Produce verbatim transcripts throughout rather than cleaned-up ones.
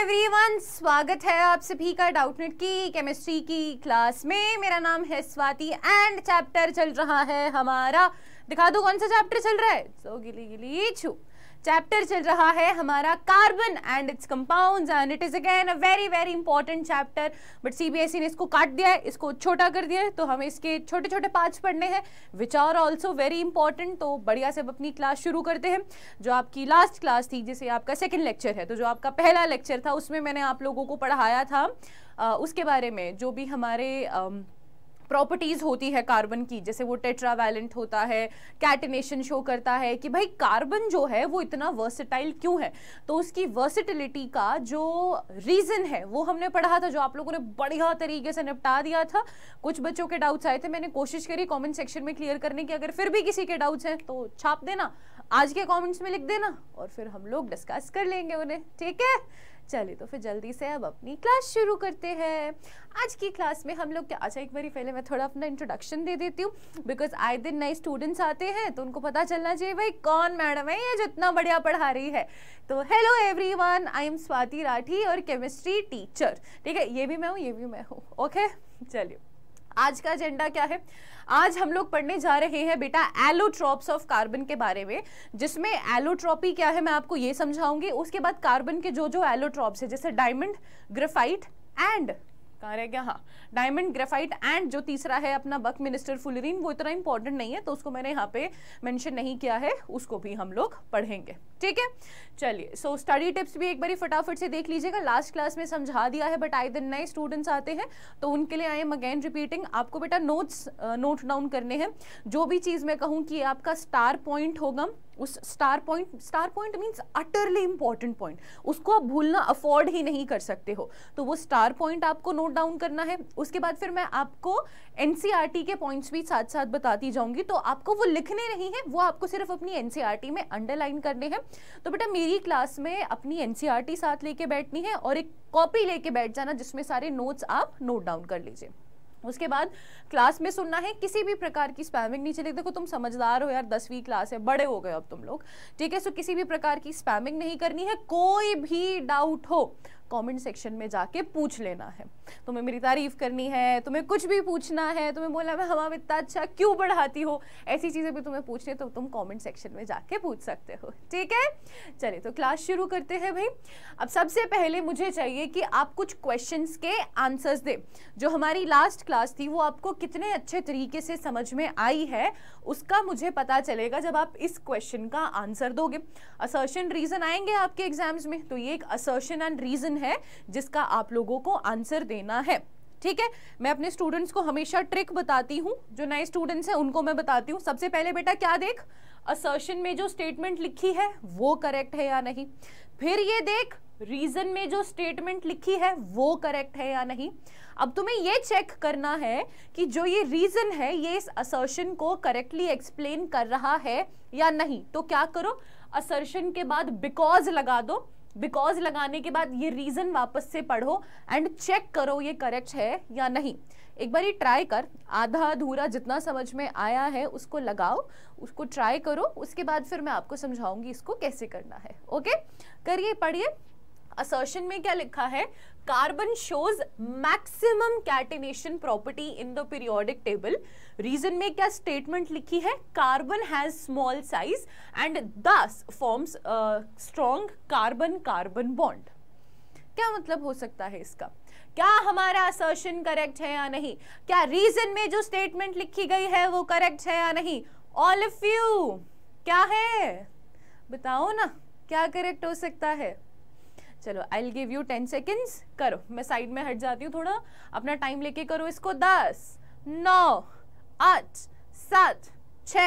Everyone, स्वागत है आप सभी का डाउटनेट की केमिस्ट्री की क्लास में। मेरा नाम है स्वाति एंड चैप्टर चल रहा है हमारा, दिखा दो कौन सा चैप्टर चल रहा है। सो गिली गिली छू चैप्टर चल रहा है हमारा carbon and its compounds and it is again a very very important chapter. But CBSE ने इसको काट दिया है, इसको छोटा कर दिया है, तो हमें इसके छोटे छोटे पार्ट्स पढ़ने हैं which are also very important. तो बढ़िया से अब अपनी क्लास शुरू करते हैं। जो आपकी लास्ट क्लास थी, जिसे आपका सेकेंड लेक्चर है, तो जो आपका पहला लेक्चर था उसमें मैंने आप लोगों को पढ़ाया था आ, उसके बारे में जो भी हमारे आ, प्रॉपर्टीज होती है कार्बन की, जैसे वो टेट्रावैलेंट होता है, कैटिनेशन शो करता है कि भाई कार्बन जो है वो इतना वर्सेटाइल क्यों है। तो उसकी वर्सेटिलिटी का जो रीजन है वो हमने पढ़ा था, जो आप लोगों ने बढ़िया तरीके से निपटा दिया था। कुछ बच्चों के डाउट्स आए थे, मैंने कोशिश करी कमेंट सेक्शन में क्लियर करने की। अगर फिर भी किसी के डाउट्स हैं तो छाप देना, आज के कमेंट्स में लिख देना और फिर हम लोग डिस्कस कर लेंगे उन्हें, ठीक है। चलिए तो फिर जल्दी से अब अपनी क्लास शुरू करते हैं। आज की क्लास में हम लोग क्या, अच्छा एक बारी पहले मैं थोड़ा अपना इंट्रोडक्शन दे देती हूँ, बिकॉज आए दिन नए स्टूडेंट्स आते हैं तो उनको पता चलना चाहिए भाई कौन मैडम है ये जो इतना बढ़िया पढ़ा रही है। तो hello everyone, I am Swati Rathi और केमिस्ट्री टीचर, ठीक है। ये भी मैं हूँ, ये भी मैं हूँ, ओके। चलिए आज का एजेंडा क्या है, आज हम लोग पढ़ने जा रहे हैं बेटा एलोट्रॉप्स ऑफ कार्बन के बारे में, जिसमें एलोट्रॉपी क्या है मैं आपको ये समझाऊंगी। उसके बाद कार्बन के जो जो एलोट्रॉप्स है, जैसे डायमंड, ग्रेफाइट एंड कहाँ रह गया, हाँ डायमंड, ग्रेफाइट एंड जो तीसरा है अपना बकमिनिस्टर फुलरीन, वो इतना इंपॉर्टेंट नहीं है तो उसको मैंने यहाँ पे मेंशन नहीं किया है, उसको भी हम लोग पढ़ेंगे, ठीक है। चलिए सो स्टडी टिप्स भी एक बारी फटाफट से देख लीजिएगा, लास्ट क्लास में समझा दिया है, बट आए दिन नए स्टूडेंट्स आते हैं तो उनके लिए आई एम अगेन रिपीटिंग। आपको बेटा नोट्स नोट डाउन करने हैं। जो भी चीज मैं कहूँ कि आपका स्टार पॉइंट होगा, उस star point, star point means utterly important point, उसको आप भूलना अफोर्ड ही नहीं कर सकते हो, तो वो स्टार पॉइंट आपको नोट डाउन करना है। उसके बाद फिर मैं आपको एनसीईआरटी के पॉइंट्स भी साथ साथ बताती जाऊंगी, तो आपको वो लिखने नहीं है, वो आपको सिर्फ अपनी एनसीईआरटी में अंडरलाइन करने हैं। तो बेटा मेरी क्लास में अपनी एनसीईआरटी साथ लेके बैठनी है और एक कॉपी लेके बैठ जाना जिसमें सारे नोट्स आप नोट डाउन कर लीजिए। उसके बाद क्लास में सुनना है, किसी भी प्रकार की स्पैमिंग नहीं चलेगी। देखो तुम समझदार हो यार, दसवीं क्लास है, बड़े हो गए अब तुम लोग, ठीक है। सो किसी भी प्रकार की स्पैमिंग नहीं करनी है। कोई भी डाउट हो कमेंट सेक्शन में जाके पूछ लेना है। तुम्हें मेरी तारीफ करनी है, तुम्हें कुछ भी पूछना है, तुम्हें बोलना है हम इतना अच्छा क्यों पढ़ाती हो, ऐसी चीजें भी तुम्हें पूछनी तो तुम कमेंट सेक्शन में जाके पूछ सकते हो, ठीक है। चलिए तो क्लास शुरू करते हैं भाई। अब सबसे पहले मुझे चाहिए कि आप कुछ क्वेश्चंस के आंसर्स दे। जो हमारी लास्ट क्लास थी वो आपको कितने अच्छे तरीके से समझ में आई है उसका मुझे पता चलेगा जब आप इस क्वेश्चन का आंसर दोगे। असर्शन रीजन आएंगे आपके एग्जाम्स में, तो ये एक असर्शन एंड रीजन है जिसका आप लोगों को आंसर देना है, ठीक है। मैं अपने स्टूडेंट्स को हमेशा ट्रिक बताती हूँ, जो नए स्टूडेंट्स हैं उनको मैं बताती हूँ। सबसे पहले बेटा क्या देख, असर्शन में जो स्टेटमेंट लिखी है वो करेक्ट है या नहीं। फिर ये देख रीजन में जो स्टेटमेंट लिखी है वो करेक्ट है या नहीं। अब तुम्हें ये चेक करना है कि जो ये रीजन है ये इस असर्शन को करेक्टली एक्सप्लेन कर रहा है या नहीं। तो क्या करो, असर्शन के बाद बिकॉज लगा दो, बिकॉज लगाने के बाद ये रीजन वापस से पढ़ो एंड चेक करो ये करेक्ट है या नहीं। एक बार ट्राई कर, आधा अधूरा जितना समझ में आया है उसको लगाओ, उसको ट्राई करो, उसके बाद फिर मैं आपको समझाऊंगी इसको कैसे करना है, ओके। करिए, पढ़िए। असर्शन में क्या लिखा है, carbon shows maximum catenation property in the periodic table. Reason में क्या स्टेटमेंट लिखी है, carbon has small size and thus forms strong carbon carbon bond. क्या मतलब हो सकता है इसका, क्या हमारा असर्शन करेक्ट है या नहीं, क्या रीजन में जो स्टेटमेंट लिखी गई है वो करेक्ट है या नहीं। ऑल ऑफ यू क्या है बताओ ना, क्या करेक्ट हो सकता है। चलो I will give you ten seconds, करो। मैं साइड में हट जाती हूँ थोड़ा, अपना टाइम लेके करो इसको। दस, नौ, आठ, सात, छ,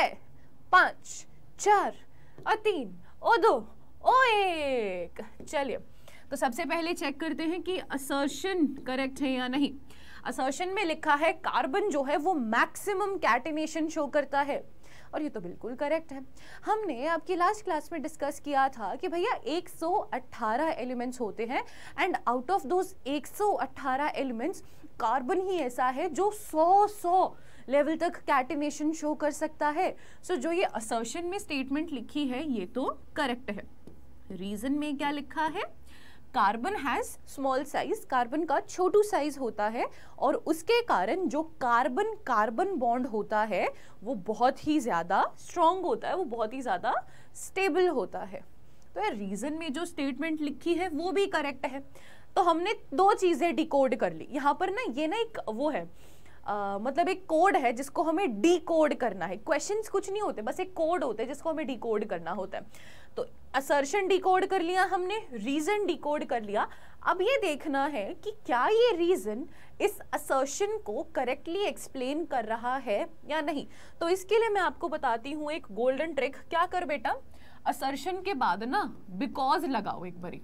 पाँच, चार और तीन और दो और एक। चलिए तो सबसे पहले चेक करते हैं कि असर्शन करेक्ट है या नहीं। असर्शन में लिखा है कार्बन जो है वो मैक्सिमम कैटिनेशन शो करता है, और ये तो बिल्कुल करेक्ट है। हमने आपकी लास्ट क्लास में डिस्कस किया था कि भैया एक सौ अठारह एलिमेंट्स होते हैं एंड आउट ऑफ दोज एक सौ अठारह एलिमेंट्स कार्बन ही ऐसा है जो सौ सौ लेवल तक कैटिनेशन शो कर सकता है। सो so, जो ये असर्शन में स्टेटमेंट लिखी है ये तो करेक्ट है। रीजन में क्या लिखा है, carbon has small size, carbon का छोटू साइज होता है और उसके कारण जो कार्बन कार्बन बॉन्ड होता है वो बहुत ही ज्यादा स्ट्रॉन्ग होता है, वो बहुत ही ज्यादा स्टेबल होता है। तो यार रीजन में जो स्टेटमेंट लिखी है वो भी करेक्ट है। तो हमने दो चीजें डिकोड कर ली यहाँ पर ना, ये ना एक वो है Uh, मतलब एक कोड है जिसको हमें डिकोड करना है। क्वेश्चंस कुछ नहीं होते, बस एक कोड होते हैं जिसको हमें डिकोड करना होता है। तो असर्शन डिकोड कर लिया हमने, रीजन डिकोड कर लिया। अब ये देखना है कि क्या ये रीजन इस असर्शन को करेक्टली एक्सप्लेन कर रहा है या नहीं। तो इसके लिए मैं आपको बताती हूँ एक गोल्डन ट्रिक। क्या कर बेटा, असर्शन के बाद ना बिकॉज लगाओ एक बारी।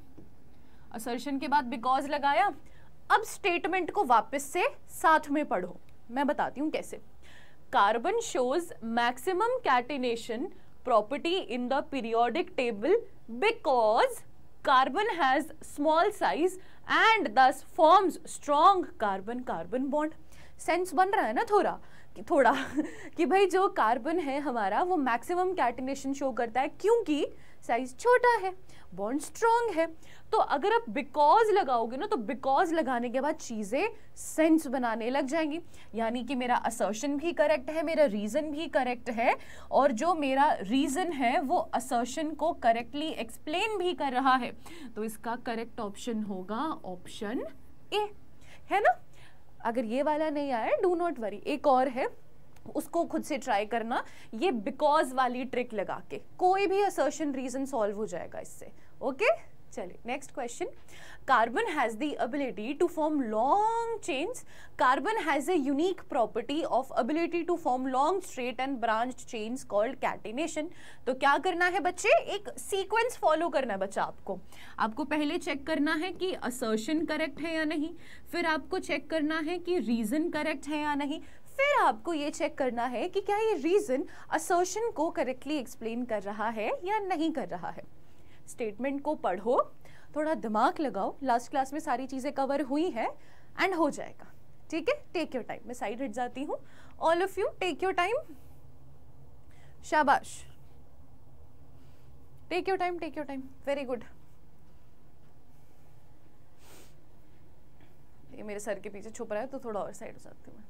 असर्शन के बाद बिकॉज लगाया, अब स्टेटमेंट को वापस से साथ में पढ़ो। मैं बताती हूं कैसे। Carbon shows maximum catenation property in the periodic table because carbon has small size and thus forms strong carbon carbon bond. Sense बन रहा है ना थोड़ा कि थोड़ा कि भाई जो कार्बन है हमारा वो मैक्सिमम कैटिनेशन शो करता है क्योंकि साइज छोटा है, बॉन्ड स्ट्रॉन्ग है। तो अगर आप बिकॉज लगाओगे ना, तो बिकॉज लगाने के बाद चीजें सेंस बनाने लग जाएंगी। यानी कि मेरा असर्शन भी करेक्ट है, मेरा रीजन भी करेक्ट है, और जो मेरा रीजन है वो असर्शन को करेक्टली एक्सप्लेन भी कर रहा है। तो इसका करेक्ट ऑप्शन होगा ऑप्शन ए, है ना। अगर ये वाला नहीं आया डू नॉट वरी, एक और है, उसको खुद से ट्राई करना। ये बिकॉज वाली ट्रिक लगा के कोई भी असर्शन रीजन सॉल्व हो जाएगा इससे। ओके, चलिए next question. Carbon has the ability to form long chains. Carbon has a unique property of ability to form long straight and branched chains called catenation. तो क्या करना है बच्चे, एक सीक्वेंस फॉलो करना है बच्चा आपको। आपको पहले चेक करना है कि असर्शन करेक्ट है या नहीं, फिर आपको चेक करना है कि रीजन करेक्ट है या नहीं, फिर आपको ये चेक करना है कि क्या ये रीजन असर्शन को करेक्टली एक्सप्लेन कर रहा है या नहीं कर रहा है। स्टेटमेंट को पढ़ो, थोड़ा दिमाग लगाओ, लास्ट क्लास में सारी चीजें कवर हुई है एंड हो जाएगा। ठीक है, टेक योर टाइम। मैं साइड हट जाती हूँ, all of you take your time. शाबाश, take your time, take your time, very good. ये मेरे सर के पीछे छुप रहा है तो थोड़ा और साइड हो जाती हूँ मैं।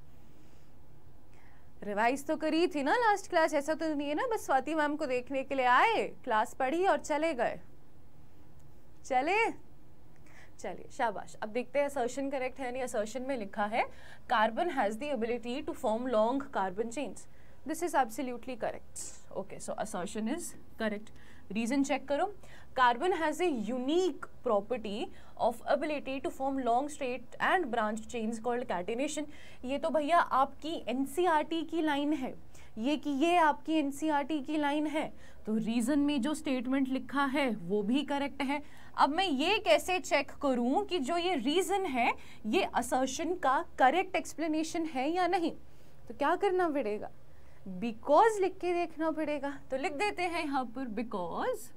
रिवाइज तो करी थी ना लास्ट क्लास, ऐसा तो नहीं है ना बस स्वाति मैम को देखने के लिए आए, क्लास पढ़ी और चले गए। चले चलिए शाबाश। अब देखते हैं असर्शन करेक्ट है नहीं। असर्शन में लिखा है carbon has the ability to form long carbon chains. This is absolutely correct. Okay, so assertion is correct. Reason check करो। Carbon has a unique property of ability to form long straight and branch chains called catenation. ये तो भैया आपकी NCERT की line है, ये कि ये आपकी एनसीईआरटी की लाइन है। तो रीजन में जो स्टेटमेंट लिखा है वो भी करेक्ट है। अब मैं ये कैसे चेक करूं कि जो ये रीजन है ये असर्शन का करेक्ट एक्सप्लेनेशन है या नहीं। तो क्या करना पड़ेगा, बिकॉज लिख के देखना पड़ेगा। तो लिख देते हैं यहाँ पर बिकॉज,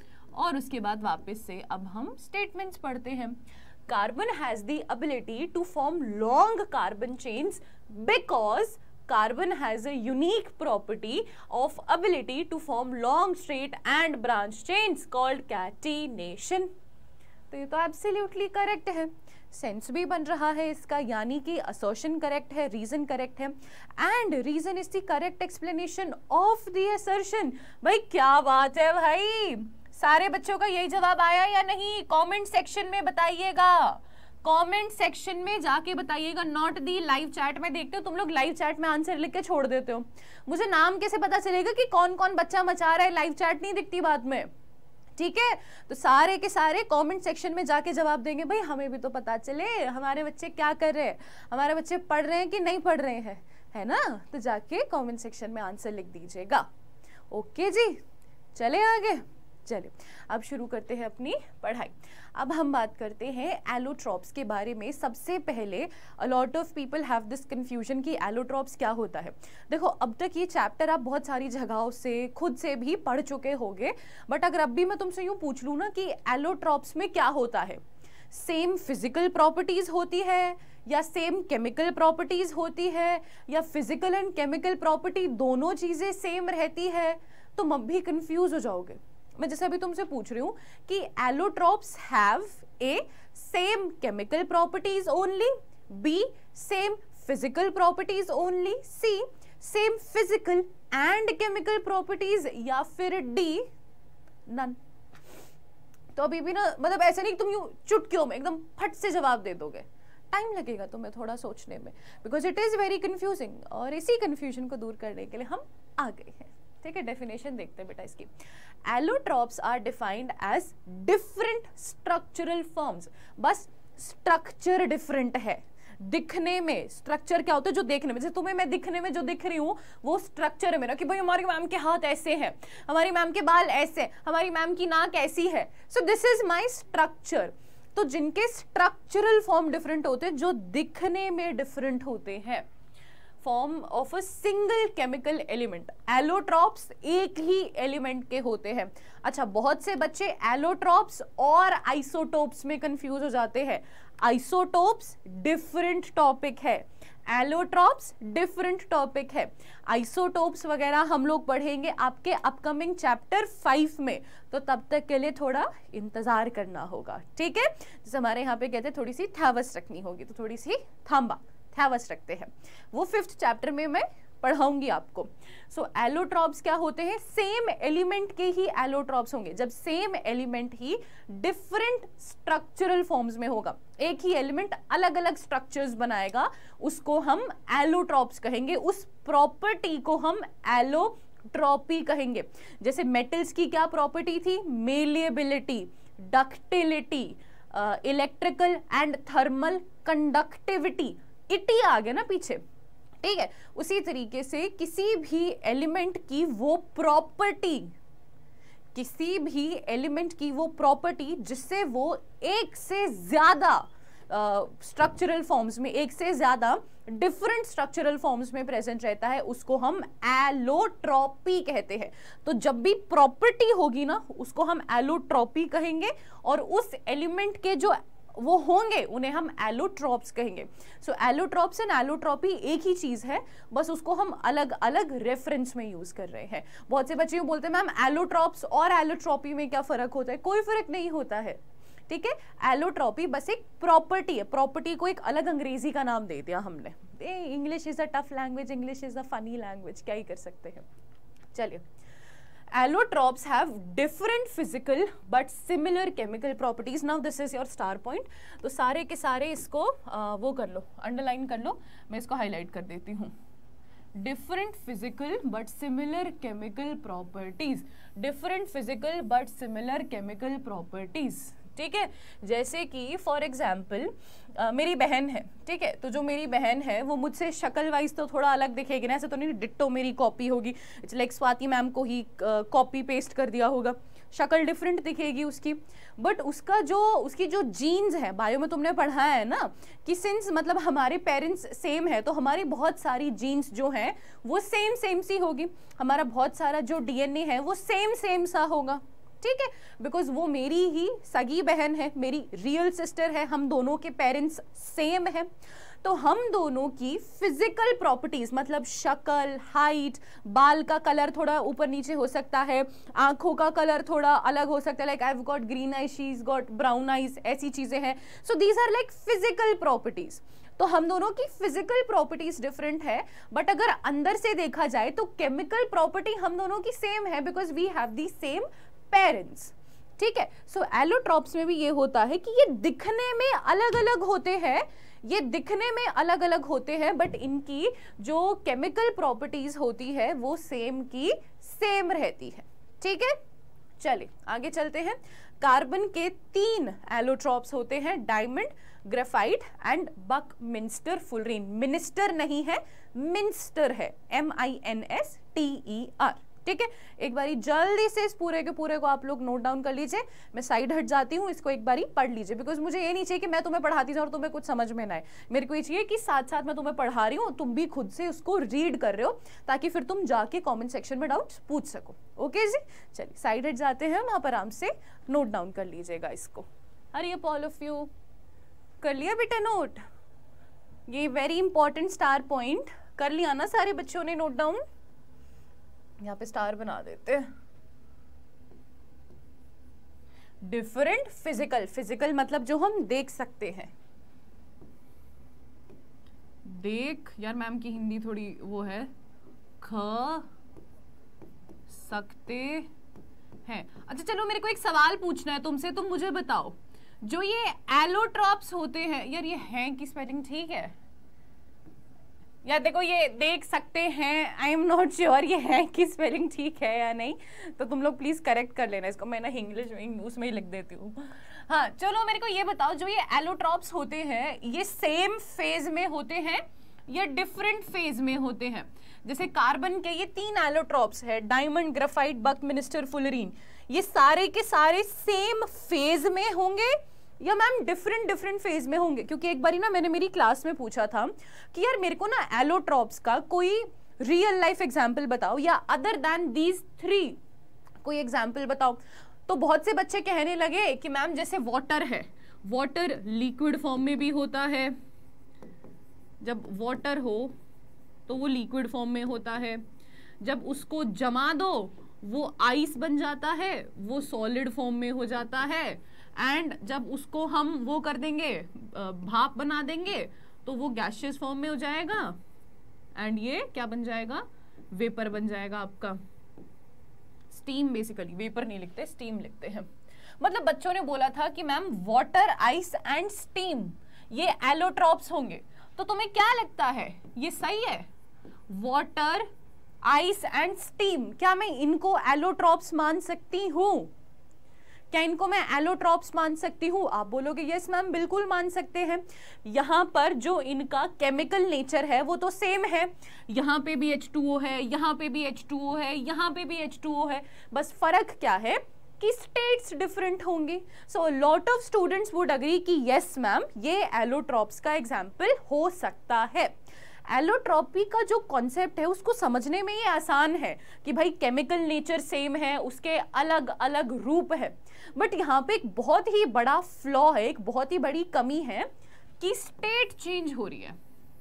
और उसके बाद वापस से अब हम स्टेटमेंट्स पढ़ते हैं। Carbon has the ability to form long carbon chains because carbon has a unique property of ability to form long straight and branch chains called catenation। तो ये तो एब्सोल्युटली करेक्ट है, सेंस भी बन रहा है इसका, यानी कि असर्शन करेक्ट है, रीजन करेक्ट है, and reason is the correct explanation of the assertion. भाई क्या बात है भाई, सारे बच्चों का यही जवाब आया या नहीं? कमेंट सेक्शन में बताइएगा, कमेंट सेक्शन में जाके बताइएगा, नॉट दी लाइव चैट में। देखते हो तुम लोग लाइव चैट में आंसर लिख के छोड़ देते हो, मुझे नाम कैसे पता चलेगा कि कौन कौन बच्चा मचा रहा है? लाइव चैट नहीं दिखती बाद में, ठीक है? तो सारे के सारे कमेंट सेक्शन में जाके जवाब देंगे, भाई हमें भी तो पता चले हमारे बच्चे क्या कर रहे हैं, हमारे बच्चे पढ़ रहे हैं कि नहीं पढ़ रहे हैं, है ना? तो जाके कमेंट सेक्शन में आंसर लिख दीजिएगा। ओके जी, चले आगे। चलिए अब शुरू करते हैं अपनी पढ़ाई। अब हम बात करते हैं एलोट्रॉप्स के बारे में। सबसे पहले a lot of people have this confusion कि एलोट्रॉप्स क्या होता है। देखो अब तक ये चैप्टर आप बहुत सारी जगहों से खुद से भी पढ़ चुके होंगे, बट अगर अब भी मैं तुमसे यूं पूछ लूँ ना कि एलोट्रॉप्स में क्या होता है, सेम फिजिकल प्रॉपर्टीज होती है या सेम केमिकल प्रॉपर्टीज होती है या फिजिकल एंड केमिकल प्रॉपर्टी दोनों चीजें सेम रहती है, तुम अब भी कंफ्यूज हो जाओगे। मैं जैसे अभी तुमसे पूछ रही हूँ कि allotropes have A, same chemical properties only, B, same physical properties only, C, same physical and chemical properties, या फिर D, none. तो अभी भी ना मतलब ऐसे नहीं तुम यूं चुटकियों में एकदम फट से जवाब दे दोगे, टाइम लगेगा तुम्हें थोड़ा सोचने में, because it is very confusing, और इसी कंफ्यूजन को दूर करने के लिए हम आ गए हैं। ठीक है, डेफिनेशन देखते हैं बेटा इसकी। Allotropes are defined as different structural forms, बस स्ट्रक्चर डिफरेंट है, दिखने में स्ट्रक्चर क्या होता है, जो देखने में, जैसे तुम्हें मैं दिखने में जो दिख रही हूँ वो स्ट्रक्चर है मेरा, कि भाई हमारी मैम के हाथ ऐसे हैं, हमारी मैम के बाल ऐसे, हमारी मैम की नाक ऐसी है, so this is my structure. तो जिनके स्ट्रक्चरल फॉर्म डिफरेंट होते हैं, जो दिखने में डिफरेंट होते हैं, form of a single chemical element, allotropes एक ही एलिमेंट के होते हैं। अच्छा, बहुत से बच्चे एलोट्रॉप्स और आइसोटोप्स में कंफ्यूज हो जाते हैं। आइसोटोप्स डिफरेंट टॉपिक है, एलोट्रॉप्स डिफरेंट टॉपिक है। आइसोटोप्स वगैरह हम लोग पढ़ेंगे आपके अपकमिंग चैप्टर फाइव में, तो तब तक के लिए थोड़ा इंतजार करना होगा। ठीक है, जैसे हमारे यहाँ पे कहते हैं थोड़ी सी थैवस रखनी होगी, तो थोड़ी सी थांबा थैवस रखते हैं, वो फिफ्थ चैप्टर में मैं पढ़ाऊंगी आपको। सो so, एलोट्रॉप्स क्या होते हैं, सेम एलिमेंट के ही एलोट्रॉप्स होंगे। जब सेम एलिमेंट ही डिफरेंट स्ट्रक्चरल फॉर्म्स में होगा, एक ही एलिमेंट अलग अलग स्ट्रक्चर्स बनाएगा, उसको हम एलोट्रॉप्स कहेंगे, उस प्रॉपर्टी को हम एलोट्रॉपी कहेंगे। जैसे मेटल्स की क्या प्रॉपर्टी थी, malleability, ductility, electrical and thermal conductivity, इटी आ गया ना पीछे। ठीक है, उसी तरीके से किसी भी एलिमेंट की वो प्रॉपर्टी, किसी भी एलिमेंट की वो प्रॉपर्टी जिससे वो एक से ज्यादा स्ट्रक्चरल फॉर्म्स में, एक से ज्यादा डिफरेंट स्ट्रक्चरल फॉर्म्स में प्रेजेंट रहता है, उसको हम एलोट्रॉपी कहते हैं। तो जब भी प्रॉपर्टी होगी ना, उसको हम एलोट्रॉपी कहेंगे, और उस एलिमेंट के जो वो होंगे उन्हें हम एलोट्रॉप्स कहेंगे। सो एलोट्रॉप्स एंड एलोट्रॉपी एक ही चीज है, बस उसको हम अलग अलग रेफरेंस में यूज कर रहे हैं। बहुत से बच्चे बोलते हैं मैम एलोट्रॉप्स और एलोट्रॉपी में क्या फर्क होता है, कोई फर्क नहीं होता है। ठीक है, एलोट्रॉपी बस एक प्रॉपर्टी है, प्रॉपर्टी को एक अलग अंग्रेजी का नाम दे दिया हमने। English is a tough language, English is a funny language, क्या ही कर सकते हैं। चलिए, Allotrops have different physical but similar chemical properties. Now this is your star point. तो सारे के सारे इसको आ, वो कर लो, अंडरलाइन कर लो, मैं इसको हाईलाइट कर देती हूँ। Different physical but similar chemical properties. Different physical but similar chemical properties. ठीक है, जैसे कि फॉर एग्जाम्पल मेरी बहन है, ठीक है, तो जो मेरी बहन है वो मुझसे शक्ल वाइज तो थोड़ा अलग दिखेगी ना, ऐसे तो नहीं डिट्टो मेरी कॉपी होगी, इट्स लाइक स्वाति मैम को ही कॉपी पेस्ट कर दिया होगा, शक्ल डिफरेंट दिखेगी उसकी, बट उसका जो उसकी जो जीन्स है, बायो में तुमने पढ़ा है ना कि सिंस मतलब हमारे पेरेंट्स सेम है, तो हमारी बहुत सारी जीन्स जो हैं वो सेम सेम सी होगी, हमारा बहुत सारा जो डीएनए है वो सेम सेम सा होगा। ठीक है, बिकॉज वो मेरी ही सगी बहन है, मेरी रियल सिस्टर है, हम दोनों के पेरेंट्स सेम है, तो हम दोनों की फिजिकल प्रॉपर्टीज मतलब शक्ल, हाइट, बाल का कलर थोड़ा ऊपर नीचे हो सकता है, आंखों का कलर थोड़ा अलग हो सकता है, like I have got green eyes, she is got brown eyes, ऐसी चीजें हैं। So these are like physical properties. तो हम दोनों की फिजिकल प्रॉपर्टीज डिफरेंट है, बट अगर अंदर से देखा जाए तो केमिकल प्रॉपर्टी हम दोनों की सेम है, because we have the same parents. ठीक है, सो एलोट्रॉप्स में भी ये होता है कि ये दिखने में अलग अलग होते हैं, ये दिखने में अलग अलग होते हैं, बट इनकी जो केमिकल प्रॉपर्टीज होती है वो सेम की सेम रहती है। ठीक है, चलिए आगे चलते हैं। कार्बन के तीन एलोट्रॉप्स होते हैं, diamond, graphite and buckminster fullerene. Minister नहीं है, मिंस्टर है, M I N S T E R. ठीक है, एक बारी जल्दी से इस पूरे के पूरे को आप लोग नोट डाउन कर लीजिए, मैं साइड हट जाती हूँ, इसको एक बारी पढ़ लीजिए, बिकॉज मुझे ये नहीं चाहिए कि मैं तुम्हें पढ़ाती जाऊँ और तुम्हें कुछ समझ में ना आए, मेरे को ये चाहिए कि साथ साथ मैं तुम्हें पढ़ा रही हूँ, तुम भी खुद से उसको रीड कर रहे हो, ताकि फिर तुम जाके कॉमेंट सेक्शन में डाउट्स पूछ सको। ओके जी, चलिए साइड हट जाते हैं, वहाँ पर आराम से नोट डाउन कर लीजिएगा इसको। अरे ऑल ऑफ यू कर लिया बेटा नोट, ये वेरी इंपॉर्टेंट स्टार पॉइंट कर लिया ना सारे बच्चों ने नोट डाउन, यहाँ पे स्टार बना देते हैं। डिफरेंट फिजिकल, फिजिकल मतलब जो हम देख सकते हैं, देख, यार मैम की हिंदी थोड़ी वो है, ख सकते हैं। अच्छा चलो मेरे को एक सवाल पूछना है तुमसे, तुम मुझे बताओ, जो ये एलोट्रॉप्स होते हैं, यार ये हैं की स्पेलिंग ठीक है? यार देखो ये देख सकते हैं, आई एम नॉट श्योर ये है की स्पेलिंग ठीक है या नहीं, तो तुम लोग प्लीज करेक्ट कर लेना इसको, मैं ना इंग्लिश में उसमें ही लिख देती हूँ। हाँ चलो मेरे को ये बताओ, जो ये एलोट्रॉप्स होते हैं ये सेम फेज में होते हैं या डिफरेंट फेज में होते हैं? जैसे कार्बन के ये तीन एलोट्रॉप्स है, डायमंड, ग्राफाइट, बकमिंस्टर, फुलरीन, ये सारे के सारे सेम फेज में होंगे या मैम डिफरेंट डिफरेंट फेज में होंगे? क्योंकि एक बारी ना मैंने मेरी क्लास में पूछा था कि यार मेरे को ना एलोट्रॉप्स का कोई रियल लाइफ एग्जाम्पल बताओ या अदर देन दीज थ्री कोई एग्जाम्पल बताओ, तो बहुत से बच्चे कहने लगे कि मैम जैसे वाटर है, वाटर लिक्विड फॉर्म में भी होता है, जब वाटर हो तो वो लिक्विड फॉर्म में होता है, जब उसको जमा दो वो आइस बन जाता है, वो सॉलिड फॉर्म में हो जाता है, एंड जब उसको हम वो कर देंगे, भाप बना देंगे, तो वो गैसियस फॉर्म में हो जाएगा, एंड ये क्या बन जाएगा, वेपर बन जाएगा आपका, स्टीम। बेसिकली वेपर नहीं लिखते, स्टीम लिखते हैं। मतलब बच्चों ने बोला था कि ma'am water, ice and steam ये एलोट्रॉप्स होंगे, तो तुम्हें क्या लगता है ये सही है? वाटर, आइस एंड स्टीम, क्या मैं इनको एलोट्रॉप्स मान सकती हूँ? क्या इनको मैं एलोट्रॉप्स मान सकती हूँ? आप बोलोगे यस मैम बिल्कुल मान सकते हैं। यहाँ पर जो इनका केमिकल नेचर है वो तो सेम है, यहाँ पे भी एच टू ओ है, यहाँ पे भी एच टू ओ है, यहाँ पे भी एच टू ओ है, बस फर्क क्या है कि स्टेट्स डिफरेंट होंगे। So lot of students would agree कि यस मैम ये एलोट्रॉप्स का एग्जाम्पल हो सकता है। एलोट्रॉपी का जो कॉन्सेप्ट है उसको समझने में ये आसान है कि भाई केमिकल नेचर सेम है, उसके अलग अलग रूप है, बट यहाँ पे एक बहुत ही बड़ा फ्लॉ है, एक बहुत ही बड़ी कमी है कि स्टेट चेंज हो रही है।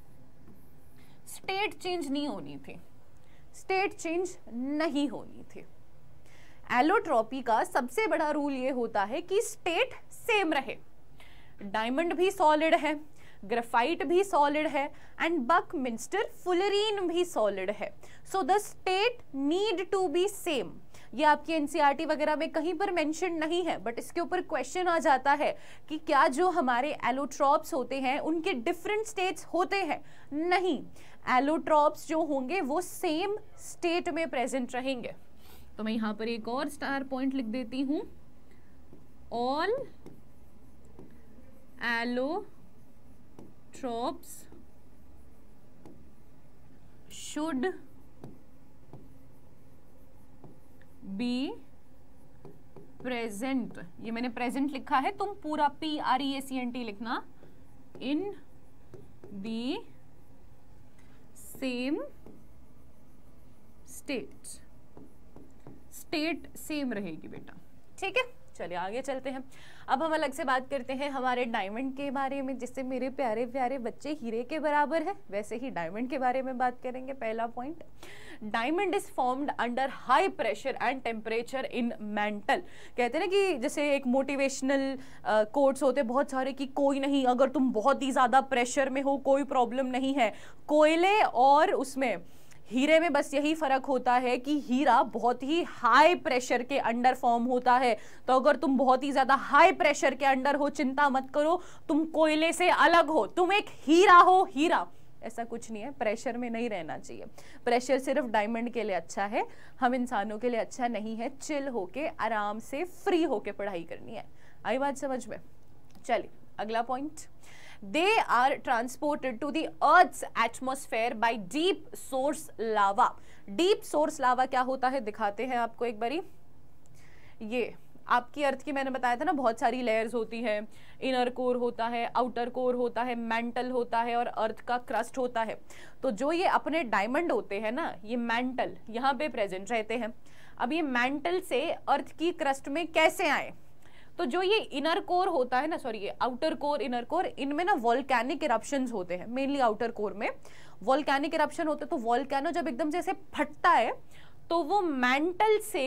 स्टेट चेंज नहीं होनी थी, स्टेट चेंज नहीं होनी थी। एलोट्रॉपी का सबसे बड़ा रूल ये होता है कि स्टेट सेम रहे। डायमंड भी सॉलिड है, ग्राफाइट भी सॉलिड है, एंड बकमिंस्टर फुलरीन भी सॉलिड है, so the state need to be same. ये आपकी एनसीईआरटी वगैरह में कहीं पर मेंशन नहीं है, बट इसके ऊपर क्वेश्चन आ जाता है कि क्या जो हमारे एलोट्रॉप्स होते हैं उनके डिफरेंट स्टेट्स होते हैं? नहीं, एलोट्रॉप्स जो होंगे वो सेम स्टेट में प्रेजेंट रहेंगे। तो मैं यहाँ पर एक और स्टार पॉइंट लिख देती हूँ, all allotropes should be present. ये मैंने प्रेजेंट लिखा है, तुम पूरा P R E A C N T लिखना, in the same state. State same रहेगी बेटा, ठीक है। चलिए आगे चलते हैं। अब हम अलग से बात करते हैं हमारे डायमंड के बारे में। जिससे मेरे प्यारे प्यारे बच्चे हीरे के बराबर है, वैसे ही डायमंड के बारे में बात करेंगे। पहला point, diamond is formed under high pressure and temperature in mantle. कहते हैं ना कि जैसे एक मोटिवेशनल कोट्स होते हैं बहुत सारे कि कोई नहीं, अगर तुम बहुत ही ज्यादा प्रेशर में हो कोई प्रॉब्लम नहीं है। कोयले और उसमें हीरे में बस यही फर्क होता है कि हीरा बहुत ही हाई प्रेशर के अंडर फॉर्म होता है, तो अगर तुम बहुत ही ज्यादा हाई प्रेशर के अंडर हो, चिंता मत करो, तुम कोयले से अलग हो, तुम एक हीरा हो। हीरा ऐसा कुछ नहीं है, प्रेशर में नहीं रहना चाहिए। प्रेशर सिर्फ डायमंड के लिए अच्छा है, हम इंसानों के लिए अच्छा नहीं है। चिल होके आराम से फ्री होके पढ़ाई करनी है। आई बात समझ में? चलिए अगला point, they are transported to the earth's atmosphere by deep source lava। deep source lava क्या होता है दिखाते हैं आपको एक बारी। ये आपकी अर्थ की मैंने बताया था ना, बहुत सारी लेयर्स होती है, इनर कोर होता है, आउटर कोर होता है, मेंटल होता है और अर्थ का क्रस्ट होता है। तो जो ये अपने डायमंड होते हैं ना, ये मेंटल यहाँ पे प्रेजेंट रहते हैं। अब ये मेंटल से अर्थ की क्रस्ट में कैसे आए? तो जो ये इनर कोर होता है ना, सॉरी ये आउटर कोर, इनर कोर, इनमें ना वॉल्केनिक इरप्शंस होते हैं। मेनली आउटर कोर में वॉल्केनिक इरप्शन होते हैं। तो वॉल्केनो जब एकदम जैसे फटता है तो वो मेंटल से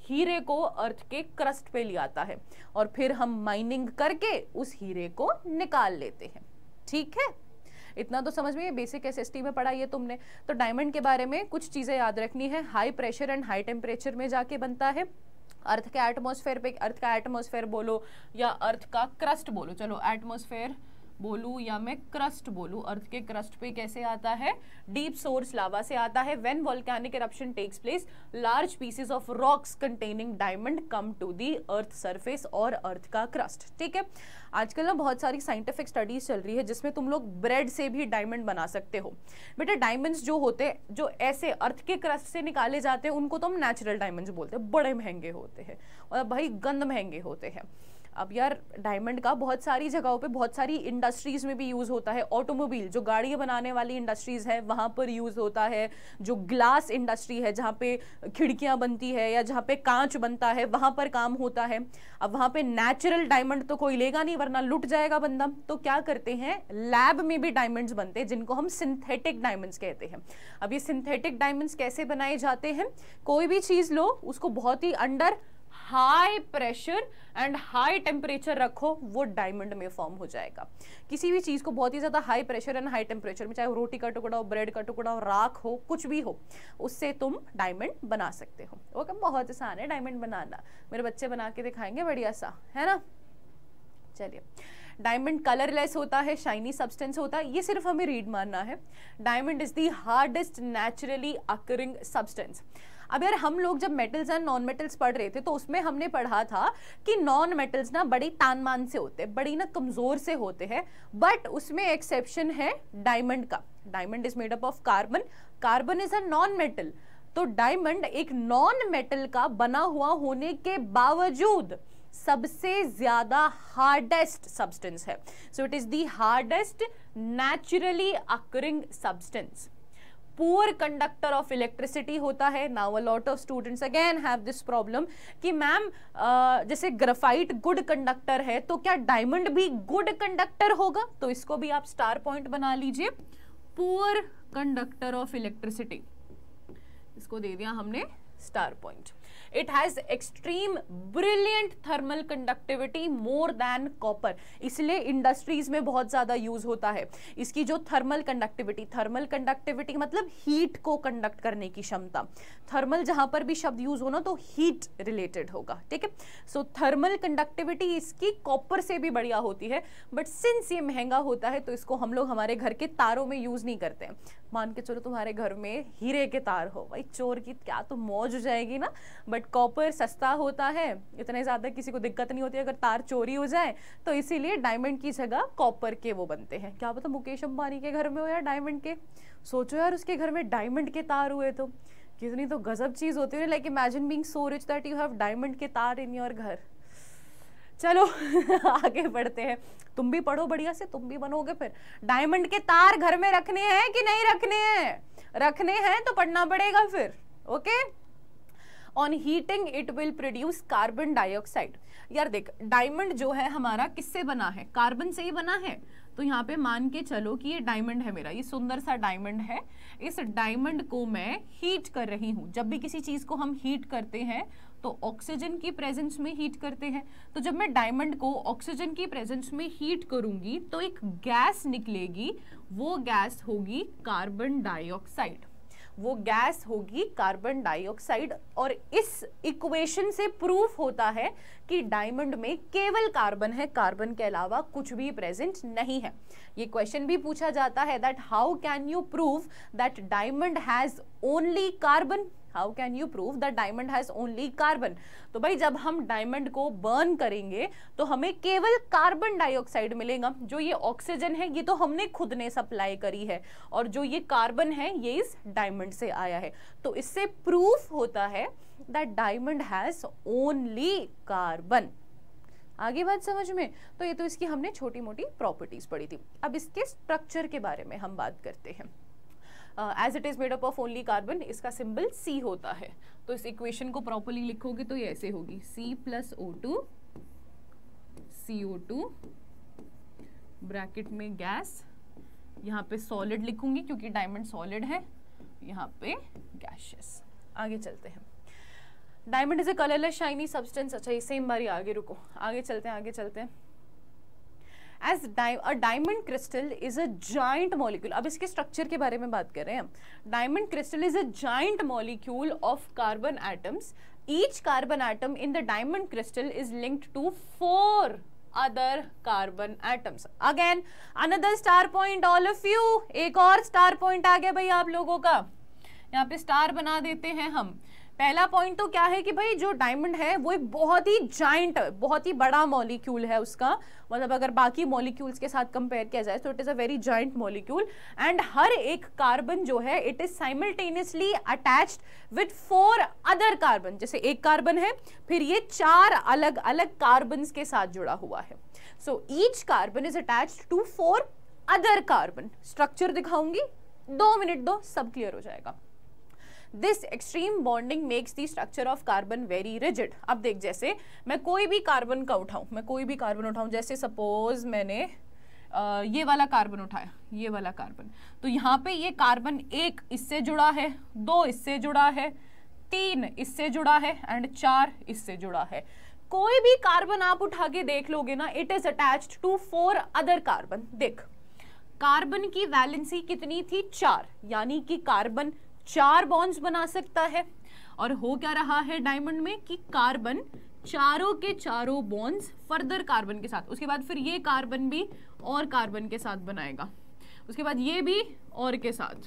हीरे को अर्थ के क्रस्ट पे ले आता है और फिर हम माइनिंग करके उस हीरे को निकाल लेते हैं। ठीक है, इतना तो समझ में, बेसिक एसएसटी में पढ़ा ये तुमने। तो डायमंड के बारे में कुछ चीजें याद रखनी है। High pressure and high temperature में जाके बनता है। अर्थ के एटमॉस्फेयर पे, अर्थ का एटमॉस्फेयर बोलो या अर्थ का क्रस्ट बोलो, चलो एटमॉस्फेयर बोलूं या मैं क्रस्ट बोलूं, अर्थ के क्रस्ट पे कैसे आता है, डीप सोर्स लावा से आता है। When volcanic eruption takes place, large pieces of rocks containing diamond come to the earth surface और अर्थ का क्रस्ट। ठीक है, आजकल ना बहुत सारी साइंटिफिक स्टडीज चल रही है जिसमें तुम लोग ब्रेड से भी डायमंड बना सकते हो। बेटा डायमंड्स जो होते हैं, जो ऐसे अर्थ के क्रस्ट से निकाले जाते हैं, उनको तो हम नेचुरल डायमंड्स बोलते हैं, बड़े महंगे होते हैं और भाई गंद महंगे होते हैं। अब यार डायमंड का बहुत सारी जगहों पे, बहुत सारी इंडस्ट्रीज में भी यूज होता है। ऑटोमोबाइल, जो गाड़ियां बनाने वाली इंडस्ट्रीज है, वहां पर यूज होता है। जो ग्लास इंडस्ट्री है, जहाँ पे खिड़कियां बनती है या जहाँ पे कांच बनता है, वहां पर काम होता है। अब वहां पे नेचुरल डायमंड तो कोई लेगा नहीं, वरना लुट जाएगा बंदा। तो क्या करते हैं, लैब में भी डायमंड्स बनते हैं जिनको हम सिंथेटिक डायमंड्स कहते हैं। अब ये सिंथेटिक डायमंड्स कैसे बनाए जाते हैं, कोई भी चीज लो, उसको बहुत ही under high pressure and high temperature रखो, वो डायमंड में फॉर्म हो जाएगा। किसी भी चीज को बहुत ही ज्यादा high pressure and high temperature में, चाहे वो रोटी का टुकड़ा हो, ब्रेड का टुकड़ा हो, राख हो, कुछ भी हो, उससे तुम डायमंड बना सकते हो। ओके, बहुत आसान है डायमंड बनाना, मेरे बच्चे बना के दिखाएंगे बढ़िया सा, है ना। चलिए, डायमंड कलरलेस होता है, शाइनी सब्सटेंस होता है, ये सिर्फ हमें रीड मानना है। Diamond is the hardest naturally occurring substance. अब यार हम लोग जब मेटल्स एंड नॉन मेटल्स पढ़ रहे थे तो उसमें हमने पढ़ा था कि नॉन मेटल्स ना बड़ी तानमान से होते हैं, बड़ी ना कमजोर से होते हैं, बट उसमें एक्सेप्शन है डायमंड का। Diamond is made up of carbon, carbon is a non metal. तो डायमंड एक नॉन मेटल का बना हुआ होने के बावजूद सबसे ज्यादा हार्डेस्ट सब्सटेंस है। So it is the hardest naturally occurring substance. Poor conductor of electricity होता है। Now a lot of students again have this problem कि मैम जैसे ग्राफाइट गुड कंडक्टर है, तो क्या डायमंड भी गुड कंडक्टर होगा? तो इसको भी आप स्टार पॉइंट बना लीजिए। पुअर कंडक्टर ऑफ इलेक्ट्रिसिटी, इसको दे दिया हमने star point. It has extreme brilliant thermal conductivity more than copper, इसलिए इंडस्ट्रीज में बहुत ज्यादा यूज होता है। इसकी जो थर्मल कंडक्टिविटी, थर्मल कंडक्टिविटी मतलब हीट को कंडक्ट करने की क्षमता। थर्मल जहां पर भी शब्द यूज हो ना तो हीट रिलेटेड होगा, ठीक है। सो थर्मल कंडक्टिविटी इसकी कॉपर से भी बढ़िया होती है, बट सिंस ये महंगा होता है तो इसको हम लोग हमारे घर के तारों में यूज नहीं करते हैं। मान के चलो तुम्हारे घर में हीरे के तार हो, भाई चोर की क्या तो मौज हो जाएगी ना, बट कॉपर सस्ता होता है, इतने ज्यादा किसी को दिक्कत नहीं होती अगर तार चोरी हो जाए, तो इसीलिए डायमंड की जगह कॉपर के वो बनते हैं। क्या पता मुकेश अंबानी के घर में हो या डायमंड के, सोचो यार उसके घर में डायमंड के तार हुए तो कितनी तो गजब चीज होती है। Like imagine being so rich that you have diamond के तार इन योर घर। चलो आगे बढ़ते हैं, तुम भी पढ़ो बढ़िया से, तुम भी बनोगे फिर। डायमंड के तार घर में रखने हैं कि नहीं रखने हैं? रखने हैं तो पढ़ना पड़ेगा फिर, okay. On heating it will produce carbon dioxide. यार देख, डायमंड जो है हमारा किससे बना है? कार्बन से ही बना है। तो यहाँ पे मान के चलो कि ये डायमंड है मेरा, ये सुंदर सा डायमंड है। इस डायमंड को मैं हीट कर रही हूँ। जब भी किसी चीज को हम हीट करते हैं तो ऑक्सीजन की प्रेजेंस में हीट करते हैं। तो जब मैं डायमंड को ऑक्सीजन की प्रेजेंस में हीट करूंगी तो एक गैस निकलेगी, वो गैस होगी कार्बन डाइऑक्साइड। वो गैस होगी कार्बन डाइऑक्साइड। और इस इक्वेशन से प्रूफ होता है कि डायमंड में केवल कार्बन है, कार्बन के अलावा कुछ भी प्रेजेंट नहीं है। ये क्वेश्चन भी पूछा जाता है that how can you prove that diamond has only carbon? How can you prove that diamond has only carbon? तो भाई जब हम डायमंड को बर्न करेंगे तो हमें केवल कार्बन डाइऑक्साइड मिलेगा। जो ये ऑक्सीजन है ये तो हमने खुद ने सप्लाई करी है, और जो ये कार्बन है ये इस डायमंड से आया है। तो इससे प्रूफ होता है that diamond has only carbon. आगे बात समझ में? तो ये तो इसकी हमने छोटी मोटी प्रॉपर्टीज पढ़ी थी। अब इसके स्ट्रक्चर के बारे में हम बात करते हैं। As it is made up of only carbon, इसका सिंबल सी होता है। तो इस इक्वेशन को प्रॉपरली लिखोगे तो ये ऐसे होगी, C plus O two C O two bracket में गैस, यहाँ पे सॉलिड लिखूंगी क्योंकि डायमंड सॉलिड है, यहाँ पे गैशियस। आगे चलते हैं। Diamond is a colourless shiny substance. अच्छा ये सेम बारी, आगे रुको, आगे चलते हैं, आगे चलते हैं। As a diamond crystal is a giant molecule, अब इसके स्ट्रक्चर के बारे में बात कर रहे हैं हम। Diamond crystal is a giant molecule of carbon atoms. Each carbon atom in the diamond crystal is linked to four other carbon atoms. Again, another star point, all of you. एक और स्टार पॉइंट आ गया भाई आप लोगों का, यहाँ पे star बना देते हैं हम। पहला पॉइंट तो क्या है कि भाई जो डायमंड है वो एक बहुत ही जाइंट, बहुत ही बड़ा मॉलिक्यूल है उसका, मतलब अगर बाकी मॉलिक्यूल्स के साथ कंपेयर किया जाए तो it is a very giant molecule. And हर एक कार्बन जो है it is simultaneously attached with four other carbon. जैसे एक कार्बन है, फिर ये चार अलग अलग कार्बन के साथ जुड़ा हुआ है। So each carbon is attached to four other carbon. Structure दिखाऊंगी, दो मिनट दो, सब क्लियर हो जाएगा। This extreme bonding makes the structure of carbon very rigid. अब देख, जैसे मैं कोई भी कार्बन का उठाऊं, मैं कोई भी कार्बन उठाऊं, जैसे सपोज मैंने आ, ये वाला कार्बन उठाया, ये वाला कार्बन, तो यहाँ पे ये कार्बन एक इससे जुड़ा है, दो इससे जुड़ा है, तीन इससे जुड़ा है एंड चार इससे जुड़ा है। कोई भी कार्बन आप उठा के देख लोगे ना, it is attached to four other carbon. देख, कार्बन की वैलेंसी कितनी थी? चार, यानी कि कार्बन चार बॉन्ड्स बना सकता है। और हो क्या रहा है डायमंड में कि कार्बन चारों के चारों बॉन्ड्स फर्दर कार्बन के साथ, उसके बाद फिर ये कार्बन भी और कार्बन के साथ बनाएगा, उसके बाद ये भी और के साथ,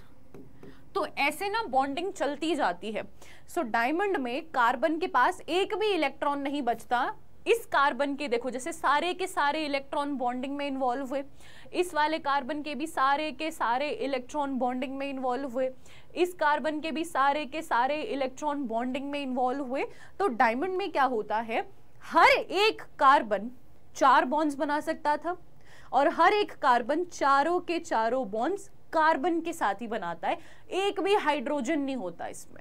तो ऐसे ना बॉन्डिंग चलती जाती है। सो so, डायमंड में कार्बन के पास एक भी इलेक्ट्रॉन नहीं बचता। इस कार्बन के देखो, जैसे सारे के सारे इलेक्ट्रॉन बॉन्डिंग में इन्वॉल्व हुए, इस वाले कार्बन के भी सारे के सारे इलेक्ट्रॉन बॉन्डिंग में इन्वॉल्व हुए, इस कार्बन के भी सारे के सारे इलेक्ट्रॉन बॉन्डिंग में इन्वॉल्व हुए। तो डायमंड में क्या होता है, हर एक कार्बन चार बॉन्ड्स बना सकता था और हर एक कार्बन चारों के चारों बॉन्ड्स कार्बन के साथ ही बनाता है। एक भी हाइड्रोजन नहीं होता इसमें,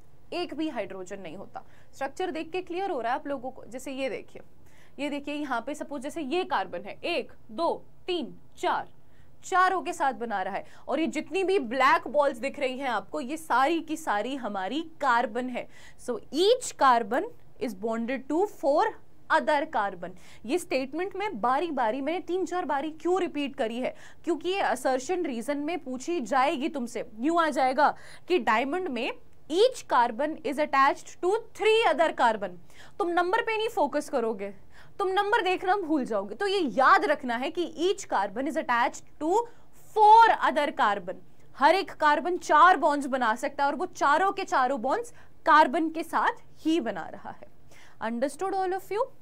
एक भी हाइड्रोजन नहीं होता। स्ट्रक्चर देख के क्लियर हो रहा है आप लोगों को? जैसे ये देखिए, ये देखिए यहाँ पे सपोज जैसे ये कार्बन है, एक दो तीन चार, चारों के साथ बना रहा है। और ये जितनी भी ब्लैक बॉल्स दिख रही हैं आपको, ये सारी की सारी हमारी कार्बन है। So each carbon is bonded to four other carbon. ये स्टेटमेंट में बारी बारी मैंने तीन चार बारी क्यों रिपीट करी है, क्योंकि ये असर्शन रीजन में पूछी जाएगी तुमसे। यूं आ जाएगा कि डायमंड में each carbon is attached to three other carbon. तुम नंबर पे नहीं फोकस करोगे, तुम नंबर देखना भूल जाओगे। तो ये याद रखना है कि each carbon is attached to four other carbon. हर एक कार्बन चार बॉन्ड्स बना सकता है और वो चारों के चारों बॉन्ड्स कार्बन के साथ ही बना रहा है। Understood all of you?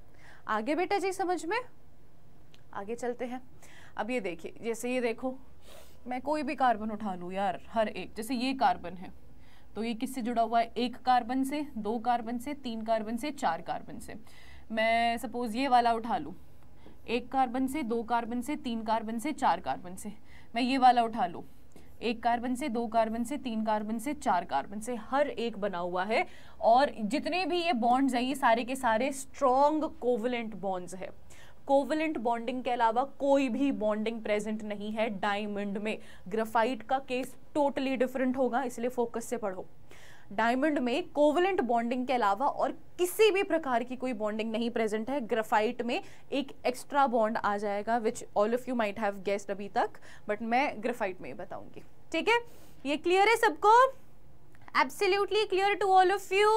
आगे बेटा जी समझ में? आगे चलते हैं। अब ये देखिए, जैसे ये देखो, मैं कोई भी कार्बन उठा लूं यार, हर एक, जैसे ये कार्बन है तो ये किससे जुड़ा हुआ है? एक कार्बन से, दो कार्बन से, तीन कार्बन से, चार कार्बन से। मैं सपोज ये वाला उठा लूं, एक कार्बन से, दो कार्बन से, तीन कार्बन से, चार कार्बन से। मैं ये वाला उठा लूं, एक कार्बन से, दो कार्बन से, तीन कार्बन से, चार कार्बन से, हर एक बना हुआ है। और जितने भी ये बॉन्ड्स हैं ये सारे के सारे स्ट्रॉन्ग कोवलेंट बॉन्ड्स है। कोवलेंट बॉन्डिंग के अलावा कोई भी बॉन्डिंग प्रेजेंट नहीं है डायमंड में। ग्राफाइट का केस टोटली डिफरेंट होगा, इसलिए फोकस से पढ़ो। डायमंड में कोवलेंट बॉन्डिंग के अलावा और किसी भी प्रकार की कोई बॉन्डिंग नहीं प्रेजेंट है। ग्राफाइट में एक एक्स्ट्रा बॉन्ड आ जाएगा which all of you might have guessed अभी तक, बट मैं ग्राफाइट में ही बताऊंगी। ठीक है, ये क्लियर है सबको? Absolutely clear to all of you?